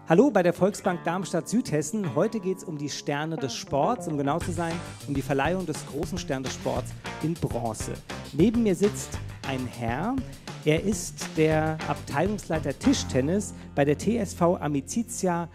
Hallo bei der Volksbank Darmstadt-Südhessen. Heute geht es um die Sterne des Sports, um genau zu sein, um die Verleihung des großen Stern des Sports in Bronze. Neben mir sitzt ein Herr. Er ist der Abteilungsleiter Tischtennis bei der TSV Amicizia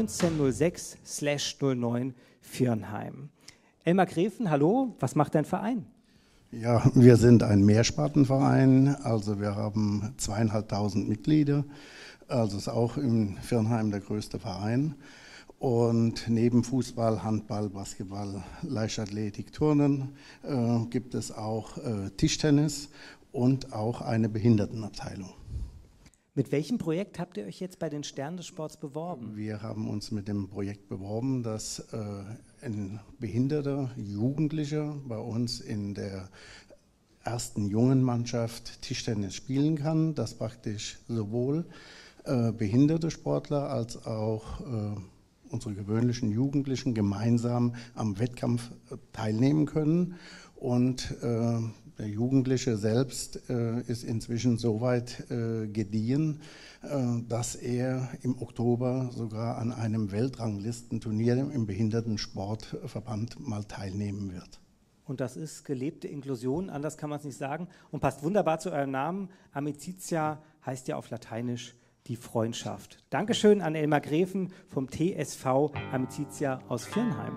1906/09 Viernheim. Elmar Grefen, hallo, was macht dein Verein? Ja, wir sind ein Mehrspartenverein, also wir haben 2.500 Mitglieder, also ist auch in Viernheim der größte Verein. Und neben Fußball, Handball, Basketball, Leichtathletik, Turnen gibt es auch Tischtennis und auch eine Behindertenabteilung. Mit welchem Projekt habt ihr euch jetzt bei den Sternen des Sports beworben? Wir haben uns mit dem Projekt beworben, dass ein behinderter Jugendlicher bei uns in der ersten jungen Mannschaft Tischtennis spielen kann, dass praktisch sowohl behinderte Sportler als auch unsere gewöhnlichen Jugendlichen gemeinsam am Wettkampf teilnehmen können. Und der Jugendliche selbst ist inzwischen so weit gediehen, dass er im Oktober sogar an einem Weltranglistenturnier im Behindertensportverband mal teilnehmen wird. Und das ist gelebte Inklusion, anders kann man es nicht sagen, und passt wunderbar zu eurem Namen. Amicizia heißt ja auf Lateinisch die Freundschaft. Dankeschön an Elmar Grefen vom TSV Amicizia aus Viernheim.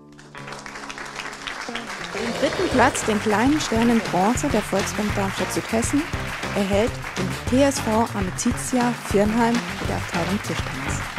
Den dritten Platz, den kleinen Stern in Bronze der Volksbank Darmstadt-Südhessen, erhält den TSV Amicizia Viernheim der Abteilung Tischtennis.